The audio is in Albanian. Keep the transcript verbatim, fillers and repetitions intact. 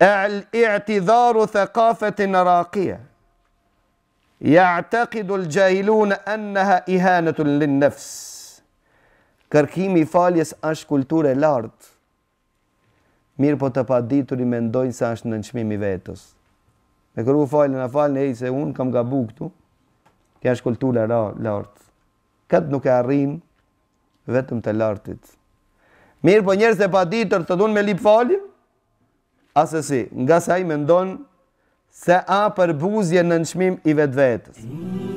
اعتذار ثقافة راقية يعتقد الجاهلون أنها إهانة للنفس. Kërkimi i faljes është kulturë e lartë. Mirë po të paditur i mendojnë se është nënçmim i vetës. Me kërku falën a falën e i se unë kam gabu këtu, kja është kulturë e lartë. Këtë nuk e arrin vetëm të lartit. Mirë po njerëz e paditur të dun me lip falje, asesi, nga sa i mendon se a përbuzje nënçmim i vetë vetës.